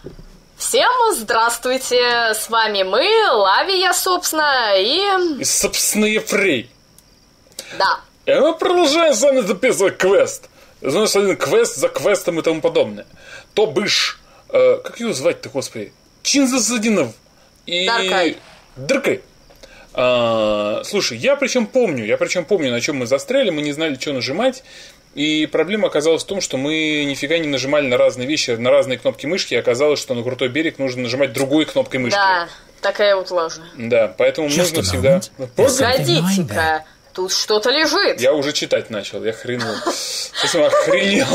Всем здравствуйте, с вами мы, Лавия, собственно, и... собственно, Ефрей. Да. И мы продолжаем с вами записывать квест. Знаешь, один квест за квестом и тому подобное. То бишь, как его звать-то, господи? Чинзасадинов и... Даркай. Слушай, я причем помню, на чем мы застряли, мы не знали, что нажимать. И проблема оказалась в том, что мы нифига не нажимали на разные вещи, на разные кнопки мышки, и оказалось, что на крутой берег нужно нажимать другой кнопкой мышки. Да, такая вот ложь. Да, поэтому нужно всегда... Погодите-ка, тут что-то лежит. Я уже читать начал, я хренул. Совсем охренел.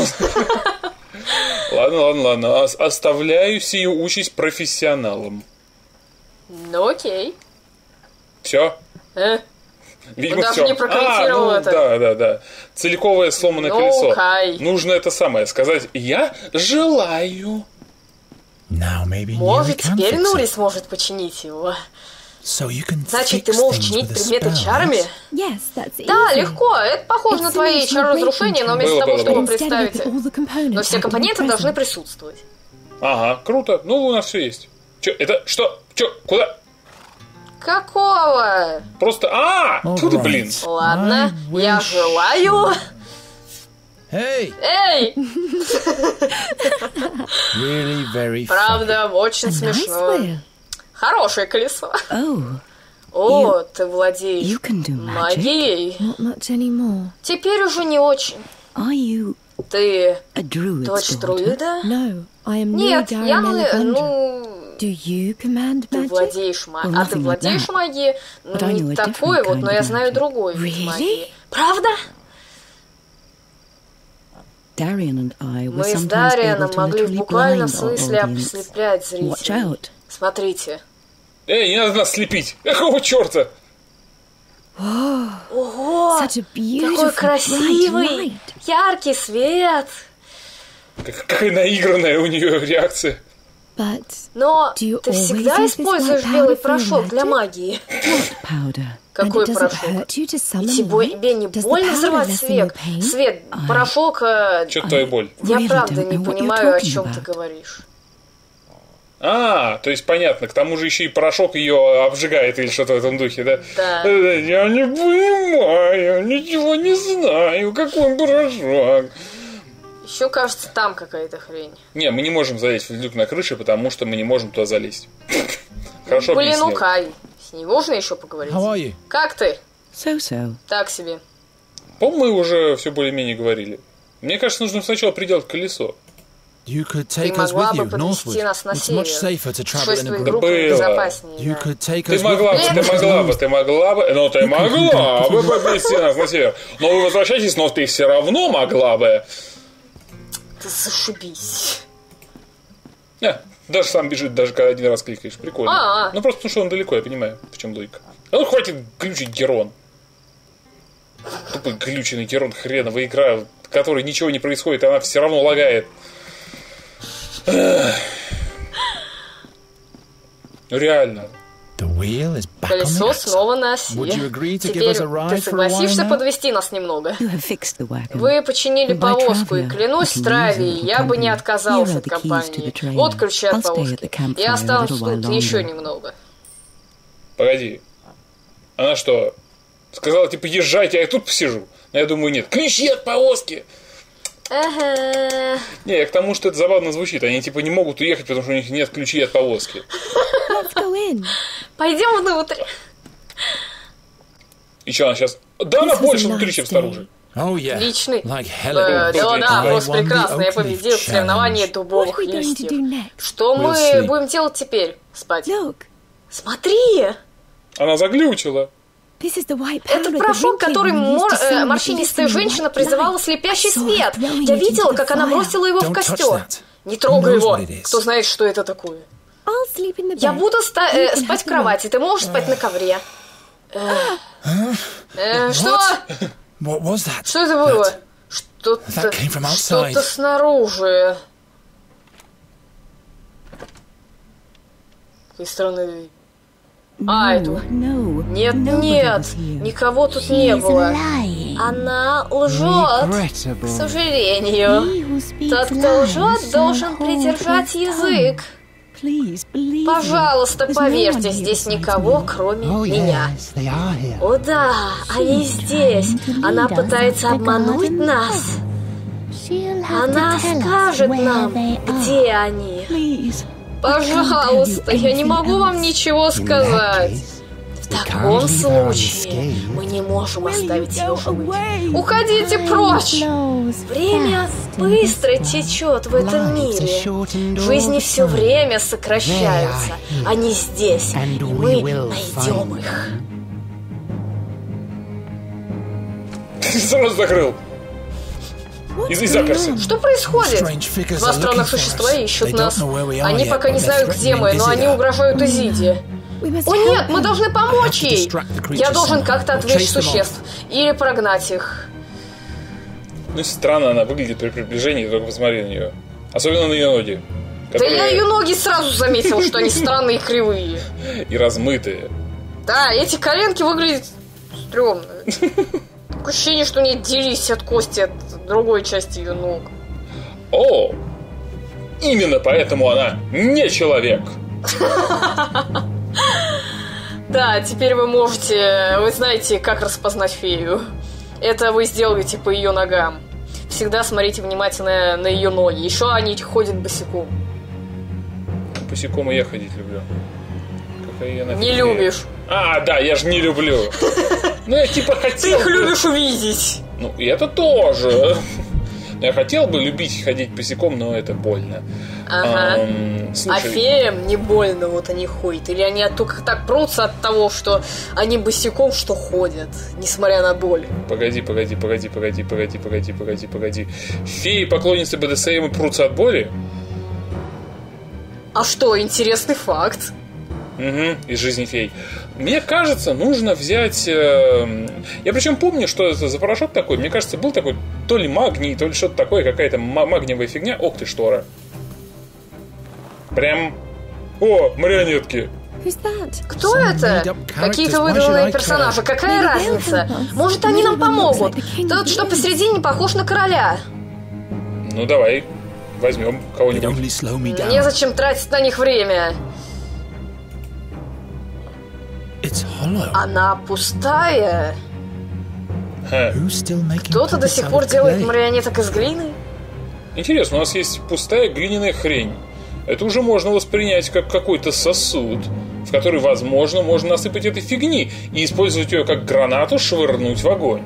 Ладно, оставляю сию участь профессионалам. Ну окей. Все? Видимо, даже все. не прокомментировал это. Да. Целиковое сломанное колесо. Нужно это самое сказать. Я желаю. Может, теперь Нури сможет починить его. Значит, ты можешь чинить предметы чарами? Да, легко. Это похоже на твои чары-разрушения, но вместо того, чтобы представить... Но все компоненты должны присутствовать. Ага, круто. Ну, у нас все есть. Че, это что? Че, куда? Какого? Просто... Фу ты, блин. Ладно, я желаю... Эй! Правда, очень смешно. Хорошее колесо. О, ты владеешь магией. Теперь уже не очень. Ты дочь друида? Нет, я ты владеешь магией. А ты владеешь магией? Не такой вот, но я знаю другой вид магии. Правда? Мы с Дарианом могли в буквальном смысле ослеплять зрителей. Смотрите. Эй, не надо нас слепить! Какого черта? Ого! Какой красивый, яркий свет! Какая наигранная у нее реакция. Но ты всегда используешь белый порошок для магии. Какой порошок? И тебе не больно взрывать свет? Свет, порошок... Что твоя боль? Я правда не понимаю, о чем ты говоришь. То есть понятно, к тому же еще и порошок ее обжигает или что-то в этом духе, да? Да. Я не понимаю, ничего не знаю, какой порошок. Еще, кажется, там какая-то хрень. Не, мы не можем залезть в люк на крыше, потому что мы не можем туда залезть. Хорошо объяснил. Блин, Кай, с ней можно еще поговорить? Как ты? Так себе. По-моему, мы уже все более-менее говорили. Мне кажется, нужно сначала приделать колесо. Ты могла бы подвести нас на север. Шествовать группой безопаснее. Ты могла бы подвести нас на север. Но вы возвращаетесь, но ты все равно могла бы. Ты зашибись. Даже сам бежит, даже когда один раз кликаешь. Прикольно. Ну просто потому что он далеко, я понимаю, в чем логика. Ну хватит глючить Герон. Тупый глюченный Герон, хреновая игра, в которой ничего не происходит, и она все равно лагает. Ну реально. Колесо снова на оси. Теперь ты согласишься подвести нас немного? Вы починили повозку, и клянусь Травией, я бы не отказался от компании. Вот ключи от повозки. Я останусь тут еще немного. Погоди. Она что, сказала, типа, езжайте, а я тут посижу? Но я думаю, нет. Ключи от повозки! Ага. Не, я к тому, что это забавно звучит. Они типа не могут уехать, потому что у них нет ключей от повозки. Пойдем внутрь. И что, она сейчас... Да, она больше внутри, чем снаружи. Личный. Да, просто прекрасно. Я победил в соревновании дубовых листьев. Что мы будем делать теперь? Спать. Смотри! Она заглючила. Это порошок, который морщинистая женщина призывала слепящий свет. Я видела, как она бросила его в костер. Не трогай его. Кто знает, что это такое? Я буду спать в кровати. Ты можешь спать на ковре. Что? Что это было? Что-то снаружи. С какой стороны? Это... Нет, никого тут не было. Она лжет, к сожалению. Тот, кто лжет, должен придержать язык. Пожалуйста, поверьте, здесь никого, кроме меня. О да, они здесь. Она пытается обмануть нас. Она скажет нам, где они. Пожалуйста, я не могу вам ничего сказать. В таком случае мы не можем оставить ее жить. Уходите прочь! Время быстро течет в этом мире. Жизни все время сокращаются. Они здесь, и мы найдем их. Сразу закрыл. И заперся. Что происходит? Два странных существа ищут нас. Они пока не знают, где мы, но они угрожают Изиде. О нет, мы должны помочь ей! Я должен как-то отвлечь существ. Или прогнать их. Ну, странно она выглядит при приближении, только посмотри на нее. Особенно на ее ноги. Которые... Да я ее ноги сразу заметил, что они странные и кривые. И размытые. Да, эти коленки выглядят стрёмно. Такое ощущение, что они отделились от кости, от другой части ее ног. О! Именно поэтому она не человек! Да, теперь вы можете... Вы знаете, как распознать фею. Это вы сделаете по ее ногам. Всегда смотрите внимательно на ее ноги. Еще они ходят босиком. Босиком и я ходить люблю. Какая я нафиг не любишь. А, да, я же не люблю. Ну, я типа хотел... Ты их любишь увидеть. Ну, и это тоже. Я хотел бы любить ходить босиком, но это больно. Ага. А феям не больно вот они ходят? Или они только так прутся от того, что они босиком, что ходят, несмотря на боль? Погоди. Феи, поклонницы БДСМ, прутся от боли? А что, интересный факт. Из жизни фей. Мне кажется, нужно взять... Я причем помню, что это за порошок такой. Мне кажется, был такой то ли магний, то ли что-то такое, какая-то магниевая фигня. Ох ты, штора. Прям... О, марионетки. Кто это? Какие-то выдуманные персонажи. Какая разница? Может, они нам помогут? Тот, что посередине, похож на короля. Ну, давай. Возьмем кого-нибудь. Незачем тратить на них время. Она пустая. Кто-то до сих пор делает марионеток из глины? Интересно, у нас есть пустая глиняная хрень. Это уже можно воспринять как какой-то сосуд, в который, возможно, можно насыпать этой фигни и использовать ее как гранату, швырнуть в огонь.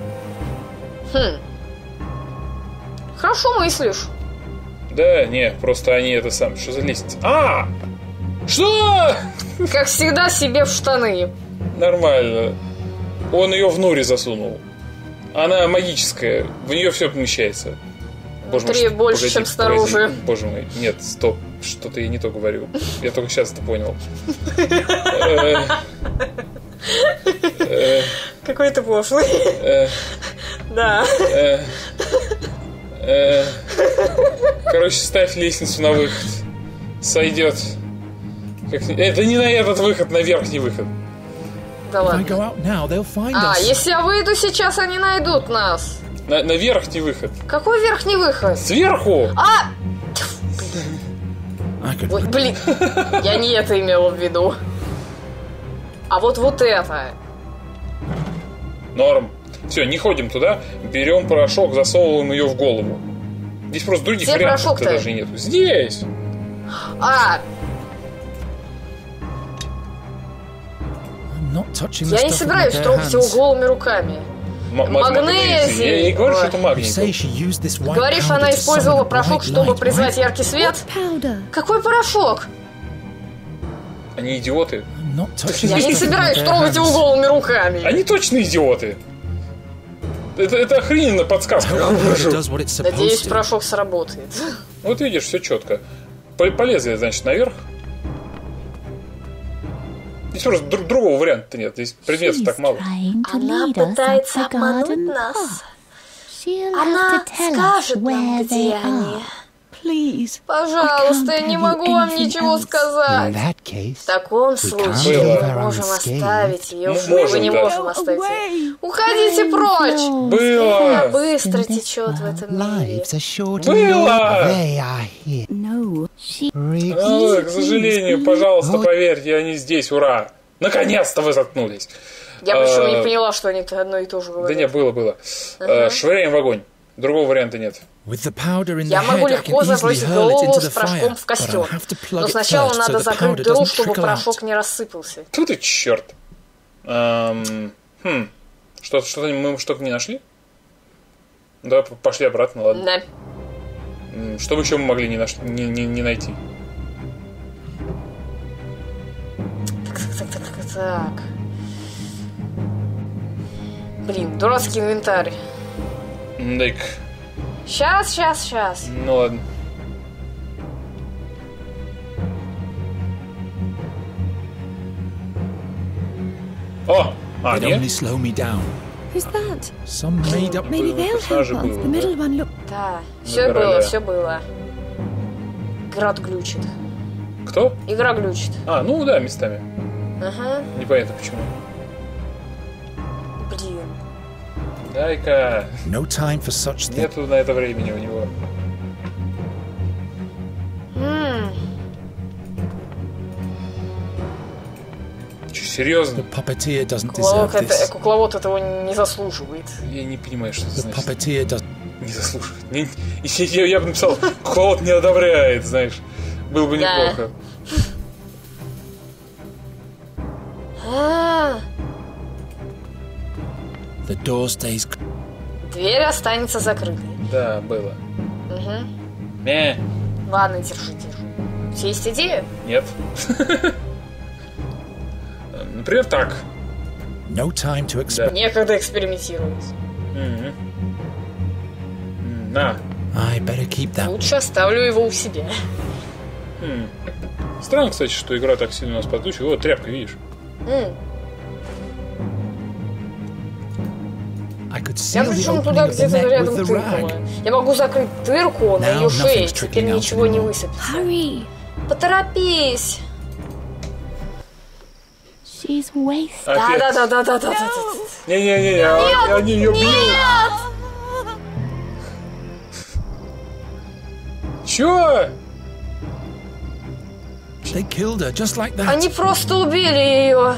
Хорошо мыслишь. Да, не, просто они это сам. Что за лестница? А! Что? Как всегда, себе в штаны. Нормально. Он ее в нуре засунул. Она магическая, в нее все помещается. Боже мой, больше, чем снаружи. Боже мой, нет, стоп, что-то я не то говорю. Я только сейчас это понял. Какой ты пошлый. Да. Короче, ставь лестницу на выход. Сойдет. Это не на этот выход, на верхний выход. Да ладно. Если я выйду сейчас, они найдут нас. На верхний выход. Какой верхний выход? Сверху! Ой, блин, я не это имела в виду. А вот это. Норм. Все, не ходим туда. Берем порошок, засовываем ее в голову. Здесь просто других вариантов даже нету. Здесь! Я не собираюсь трогать его голыми руками. Магнезий! Я ей говорю, что это магний. Говоришь, она использовала порошок, чтобы призвать яркий свет? Какой порошок? Они идиоты. Я не собираюсь трогать его голыми руками. Они точно идиоты. Это охрененно подсказка. Надеюсь, порошок сработает. Вот видишь, все четко. Полезли, значит, наверх. Здесь просто другого варианта нет. Здесь предметов так мало. Она пытается обмануть нас. Она скажет нам, где они. Пожалуйста, я не могу вам ничего сказать. В таком случае мы можем оставить ее. Мы не можем оставить ее. Уходите прочь! Было! Быстро течет в этом мире. Было! К сожалению, пожалуйста, поверьте, они здесь, ура! Наконец-то вы заткнулись. Я почему не поняла, что они одно и то же говорят. Да нет, было. Швыряем в огонь. Другого варианта нет. Я могу легко забросить голову с порошком в костер. Но сначала надо закрыть дыру, чтобы порошок не рассыпался. Тут и черт. Мы что-то не нашли? Да, пошли обратно, ладно. Да. Что бы еще мы могли не найти? Так. Блин, дурацкий инвентарь. Дай-ка. Сейчас. Ну ладно. О! Нет? Who's that? Some made up. Maybe they'll help us. The middle one look. Да, все было. Игра глючит. Кто? Игра глючит. Ну да, местами. Ага. Непонятно почему. Блин. Дай-ка. Нету на это времени у него. Че, серьезно? Кукловод этого не заслуживает. Я не понимаю, что это значит. Не заслуживает. Я бы написал, кукловод не одобряет, знаешь. Было бы неплохо. Дверь останется закрытой. Да, было. Угу. Ладно, держи. У тебя есть идея? Нет. Например, так. Да. Некогда экспериментировать. На. Лучше оставлю его у себя. Странно, кстати, что игра так сильно нас подключила. Вот тряпка, видишь? Я причем туда где-то рядом тыркнула. Я могу закрыть дырку на ее шее, теперь ничего не высыпется. Поторопись. Да. Не-не-не, они ее бьют. Чё? Они просто убили ее.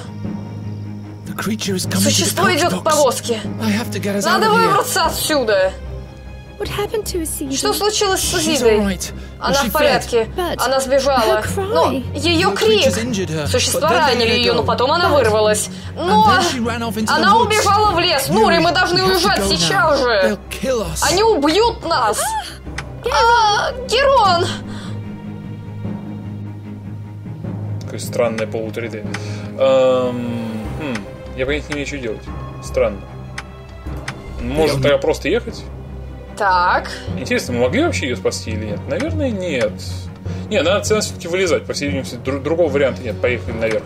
Существо идет к повозке. Надо выбраться отсюда. Что случилось с Зидой? Она в порядке. Она сбежала. Но ее крик. Существа ранили ее, но потом она вырвалась. Но она убежала в лес. Нури, мы должны уезжать сейчас же. Они убьют нас. Герон! Какое странное полу 3D. Я понять не имею, что делать. Странно. Может, тогда просто ехать? Так. Интересно, мы могли вообще ее спасти или нет? Наверное, нет. Не, надо все-таки вылезать. По всей видимости, другого варианта нет. Поехали наверх.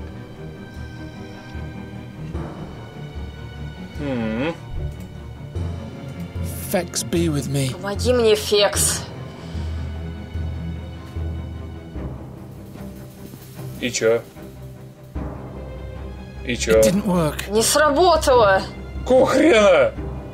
Fex, be with me. Помоги мне, Фекс. И чё? Не сработало. Какого хрена?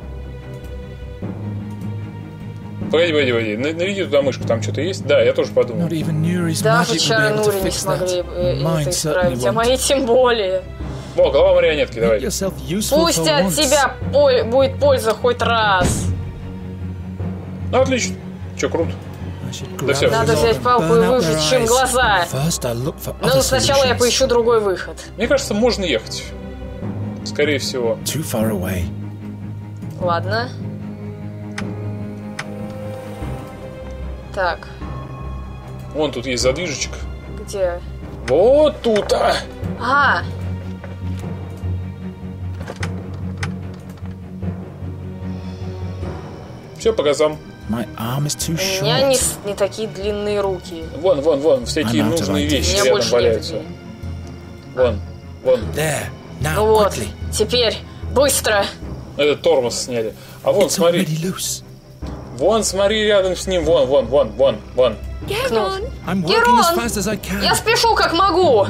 Погоди. Наведи туда мышку, там что-то есть? Да, я тоже подумал. Даже чары Нури не смогли это исправить, а мои тем более. О, голова марионетки, давай. Пусть от тебя будет польза хоть раз. Ну, отлично. Чё, круто. Да все. Надо взять палку и выжечь им глаза. Но сначала я поищу другой выход. Мне кажется, можно ехать. Скорее всего. Ладно. Так. Вон тут есть задвижечек. Где? Вот тут. Все по газам. У меня не такие длинные руки. Вон, всякие нужные вещи рядом валяются. Вон. Ну вот, теперь, быстро. Этот тормоз сняли. А вон, смотри. Вон, смотри, рядом с ним. Вон. Герон! Я спешу, как могу.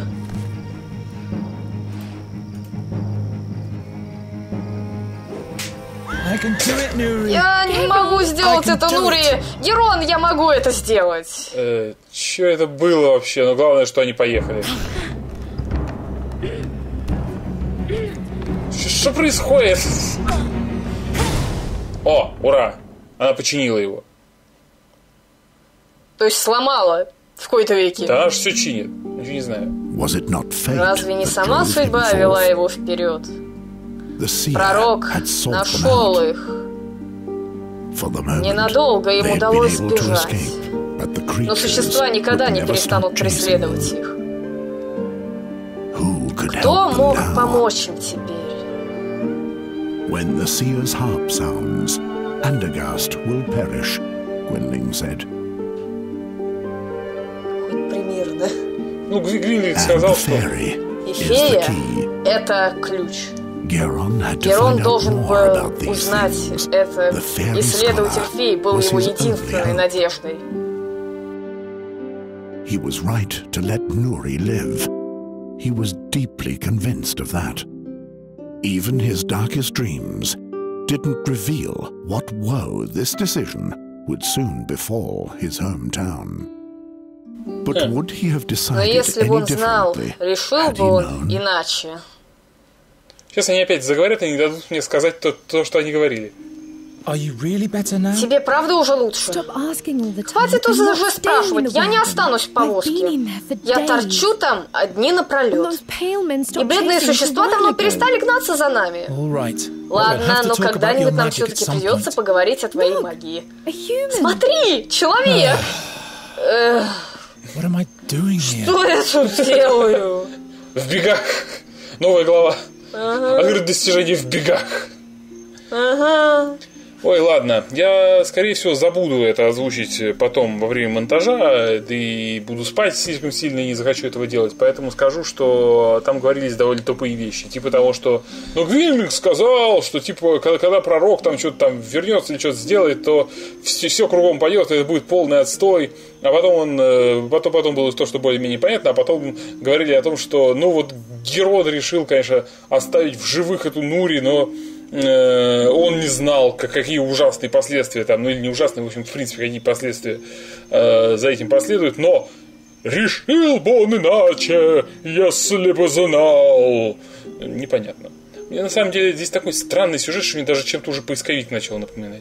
Я не могу сделать это, Нури! Герон, я могу это сделать! Чё это было вообще? Но главное, что они поехали. Что происходит? О, ура! Она починила его. То есть сломала в какой-то веке. Да, она же все чинит. Ничего не знаю. Разве не сама судьба вела его вперед? Пророк нашел их. Ненадолго им удалось сбежать. Но существа никогда не перестанут преследовать их. Кто мог помочь им теперь? When the seer's harp sounds, Andergast will perish, Gwynling said. Примерно. Ну, Гвинлинг сказал, что... И фея — это ключ. Герон должен был узнать это. Исследователь феи был его единственной надеждой. He was right to let Nuri live. He was deeply convinced of that. Even his darkest dreams didn't reveal what woe this decision would soon befall his hometown. But would he have decided any differently? Решил бы он иначе. Сейчас они опять заговорят и не дадут мне сказать то, что они говорили. Тебе правда уже лучше? Хватит уже спрашивать, я не останусь в повозке. Я торчу там дни напролет. И бедные существа давно перестали гнаться за нами. Ладно, но когда-нибудь нам все-таки придется поговорить о твоей магии. Смотри, человек! Что я тут делаю? В бегах. Новая глава. Открыть достижение в бегах. Ага. Ой, ладно, я, скорее всего, забуду это озвучить потом во время монтажа, и буду спать слишком сильно и не захочу этого делать, поэтому скажу, что там говорились довольно тупые вещи, типа того, что, ну, Гвинлинг сказал, что, типа, когда пророк там что-то там вернется или что-то сделает, то все кругом пойдет, это будет полный отстой, а потом было то, что более-менее понятно, а потом говорили о том, что, ну, вот Герон решил, конечно, оставить в живых эту Нури, но он не знал, какие ужасные последствия там, ну или не ужасные, в общем, в принципе, какие последствия за этим последуют, но решил бы он иначе, если бы знал. Непонятно. Мне на самом деле здесь такой странный сюжет, что мне даже чем-то уже поисковик начал напоминать.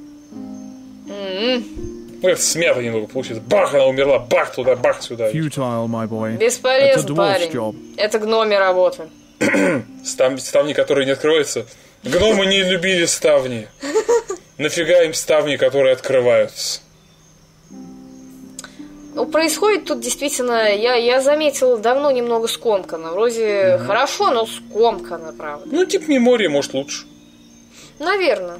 Ну, это смято немного получилось. Бах, она умерла, бах туда, бах сюда. Бесполезно, парень. Это гноми работа. Ставни, которые не открываются. Гномы не любили ставни. Нафига им ставни, которые открываются? Ну, происходит тут действительно, я заметил, давно немного скомкано. Вроде хорошо, но скомкано, правда. Ну, типа Мемория, может, лучше. Наверное.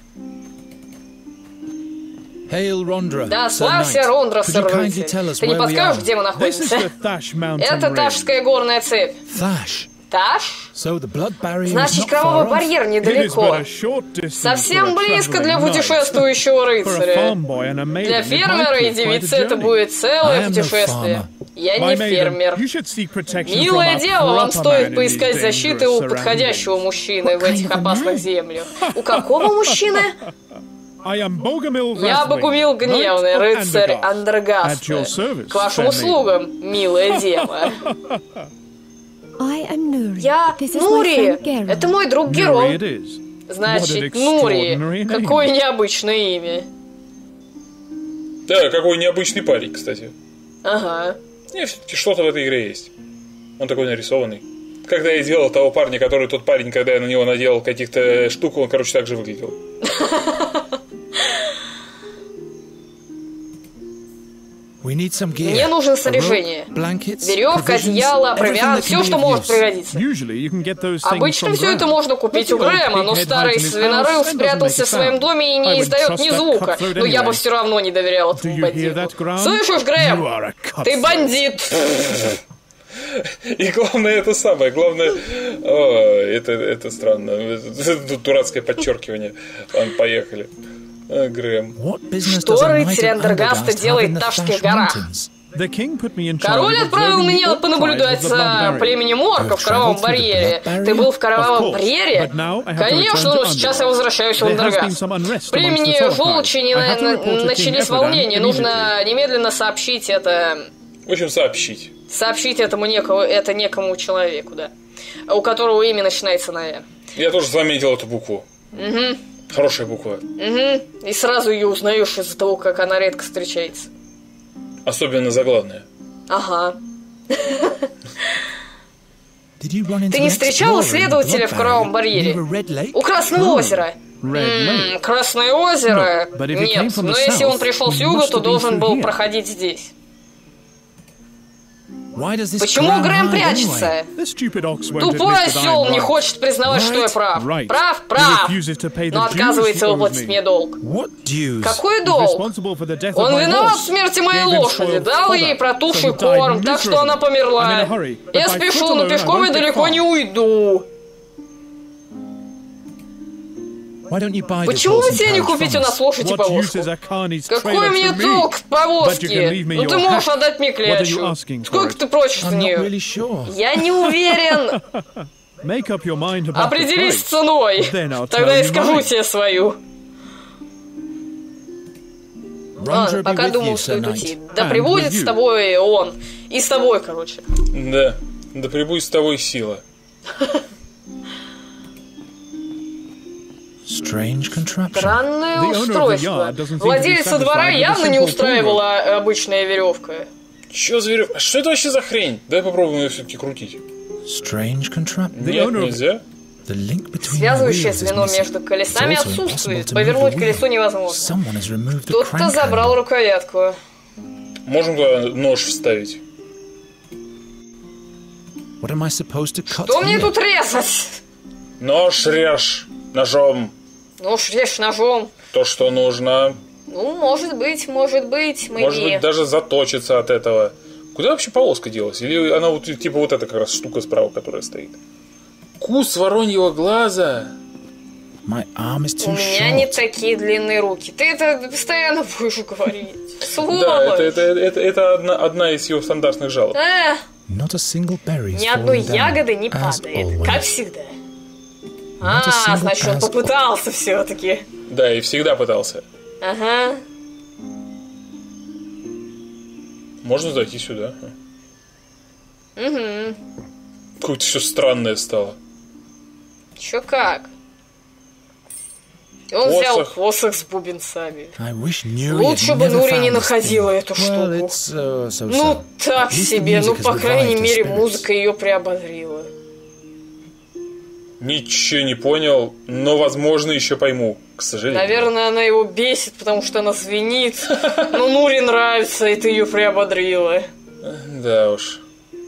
Hail Rondra, да, славься, Рондра, сэр-рыцарь. Ты не подскажешь, где мы находимся? Это Ташская горная цепь. Таш? Значит, кровавый барьер недалеко. Совсем близко для путешествующего рыцаря. Для фермера и девицы это будет целое путешествие. Я не фермер. Милое дело, вам стоит поискать защиты у подходящего мужчины в этих опасных землях. У какого мужчины? Я Богумил Гневный, рыцарь Андергаста. К вашим услугам, милая дева. Я Нури. Это мой друг Герон. Значит, Нури. Какое необычное имя. Да, какой необычный парень, кстати. Ага. И все-таки что-то в этой игре есть. Он такой нарисованный. Когда я делал того парня, который тот парень, когда я на него наделал каких-то штук, он, короче, так же выглядел. Мне нужно снаряжение. Веревка, одеяло, провиант, все, что может пригодиться. Обычно все это можно купить у Грэма, но старый свинорыл спрятался в своем доме и не издает ни звука. Но я бы все равно не доверял этому бандиту. Слышишь, Грэм? Ты бандит! И главное, это самое, главное, это странно, это дурацкое подчеркивание. Ладно, поехали. Грэм. Что рыцарь Андергаста делает в Ташских горах? Король отправил меня понаблюдать за племенем орков в Кровавом барьере. Ты был в Кровавом барьере? Конечно, но сейчас я возвращаюсь в Андергаст. В племени Желчи начались волнения. Нужно немедленно сообщить это... В общем, сообщить. Сообщить этому некому человеку, да. У которого имя начинается на «Э». Я тоже заметил эту букву. Угу. Хорошая буква. Угу. И сразу ее узнаешь из-за того, как она редко встречается. Особенно заглавная. Ага. Ты не встречал исследователя в Кровавом барьере? У Красного озера. Красное озеро? Нет, но если он пришел с юга, то должен был проходить здесь. Почему Грэм прячется? Тупой осел не хочет признавать, что я прав. Прав, но отказывается выплатить мне долг. Какой долг? Он виноват в смерти моей лошади, дал ей протухший корм, так что она померла. Я спешу, но пешком я далеко не уйду. Почему бы тебе не купить у нас лошадь и повозку? Какой мне толк в повозке? Ну ты можешь отдать мне клячу. Сколько ты просишь за нее? Я не уверен. Определись с ценой. Тогда я скажу тебе свою. Ладно, пока думал, стоит уйти. Да пребудет с тобой он. И с тобой, короче. Да, да пребудет с тобой сила. Странное устройство. Владельца двора явно не устраивала обычная веревка. Чё за веревка? Что это вообще за хрень? Давай попробуем ее все-таки крутить. Нет, нельзя. Связывающее звено между колесами отсутствует. Повернуть колесо невозможно. Кто-то забрал рукоятку. Можем туда нож вставить? Что мне тут резать? Нож режь ножом. Нож режь ножом. То, что нужно. Ну, может быть, Может быть, даже заточиться от этого. Куда вообще повозка делась? Или она вот типа вот эта как раз штука справа, которая стоит? Кус вороньего глаза. У меня не такие длинные руки. Ты это постоянно будешь говорить. Сволочь. Да, это одна из его стандартных жалоб. Ни одной ягоды не падает, как всегда. Значит, он попытался все-таки. Да, и всегда пытался. Ага. Можно зайти сюда? Угу. Какое-то все странное стало. Чё как? Он взял посох с бубенцами. Лучше бы Нури не находила эту штуку. Ну так себе, ну по крайней мере музыка ее приободрила. Ничего не понял, но возможно еще пойму, к сожалению. Наверное, она его бесит, потому что она звенит. Но Нури нравится, и ты ее приободрила. Да уж.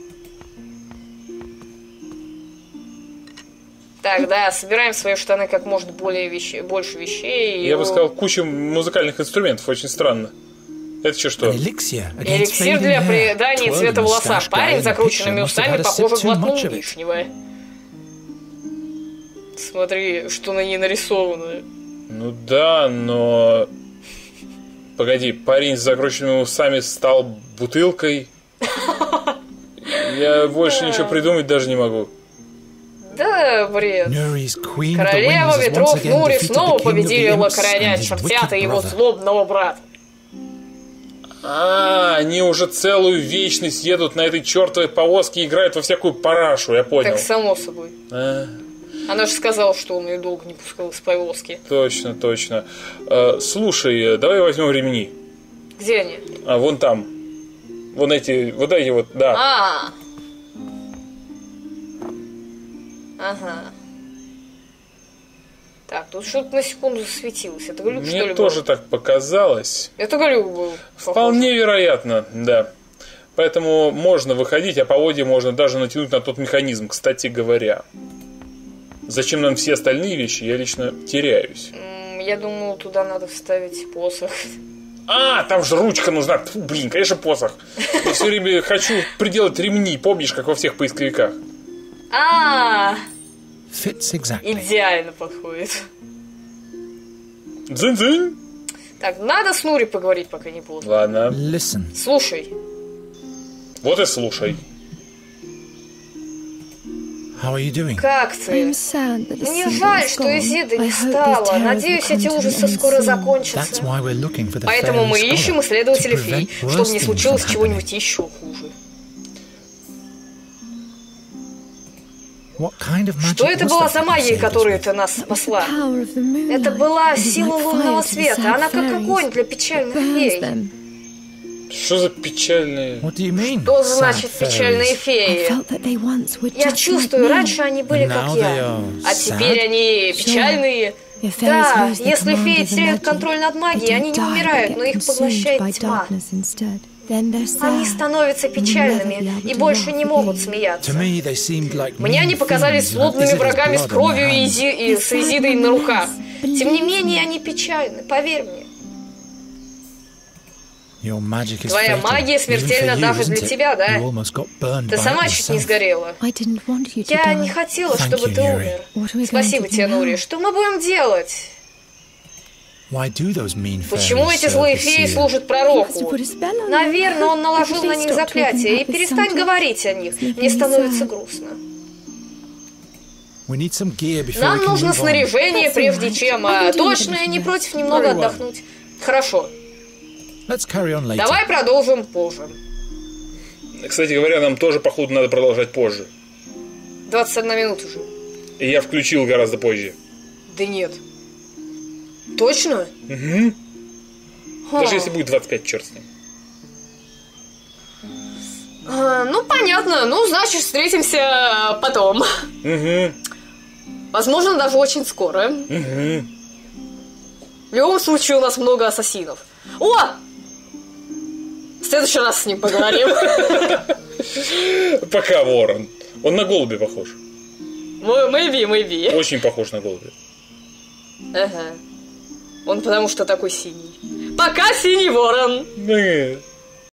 Так, да, собираем в свои штаны как можно больше вещей. Я бы сказал, куча музыкальных инструментов, очень странно. Это что? Эликсир для придания цвета волоса. Парень с закрученными усами, похоже, глотнул лишнего. Смотри, что на ней нарисовано. Ну да, но... Погоди, парень с закрученными усами стал бутылкой? Я больше ничего придумать даже не могу. Да, бред. Королева ветров Нури снова победила короля чертята и его злобного брата. Они уже целую вечность едут на этой чертовой повозке и играют во всякую парашу, я понял. Так, само собой. Она же сказала, что он ее долго не пускал из повозки. Точно. Слушай, давай возьмем ремни. Где они? Вон там. Вот эти вот, да. Ага. Так, тут что-то на секунду засветилось. Это глюк, что ли, был? Мне тоже так показалось. Это глюк был. Вполне вероятно, да. Поэтому можно выходить, а поводья можно даже натянуть на тот механизм, кстати говоря. Зачем нам все остальные вещи, я лично теряюсь. Я думал, туда надо вставить посох. Там же ручка нужна. Фу, блин, конечно, посох. Я все время хочу приделать ремни, помнишь, как во всех поисковиках? Идеально подходит. Дзынь-дзынь. Так, надо с Нури поговорить, пока не поздно. Ладно. Слушай, Вот и слушай. Как ты? Мне жаль, что Изиды не стало. Надеюсь, эти ужасы скоро закончатся. Поэтому мы ищем исследователей фей, чтобы не случилось чего-нибудь еще хуже. Что это была за магия, которую ты нас спасла? Это была сила лунного света. Она как огонь для печальных фей. Что за печальные? Что значит печальные феи? Я чувствую, раньше они были как я, а теперь они печальные. Да, если феи теряют контроль над магией, они не умирают, но их поглощает тьма. Они становятся печальными и больше не могут смеяться. Мне они показались злобными врагами с кровью и с Изидой на руках. Тем не менее, они печальны, поверь мне. Твоя магия смертельна даже для тебя, да? Ты сама чуть не сгорела. Я не хотела, чтобы ты умер. Спасибо тебе, Нури. Что мы будем делать? Почему эти злые феи служат пророку? Наверное, он наложил на них заклятие. И перестань говорить о них. Мне становится грустно. Нам нужно снаряжение, прежде чем... Точно, я не против немного отдохнуть. Хорошо. Давай продолжим позже. Кстати говоря, нам тоже, походу, надо продолжать позже. 21 минута уже. И я включил гораздо позже. Да нет. Точно? Угу. Даже если будет 25, черт с ним. Ну, понятно. Ну, значит, встретимся потом. Угу. Возможно, даже очень скоро. Угу. В любом случае, у нас много ассасинов. О! В следующий раз с ним поговорим. Пока, Ворон. Он на голубя похож. Maybe. Очень похож на голубя. Ага. Он потому что такой синий. Пока, синий ворон.